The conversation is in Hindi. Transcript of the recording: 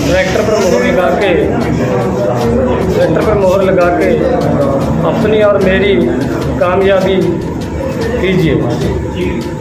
ट्रैक्टर पर मोहर लगा के अपनी और मेरी कामयाबी कीजिए।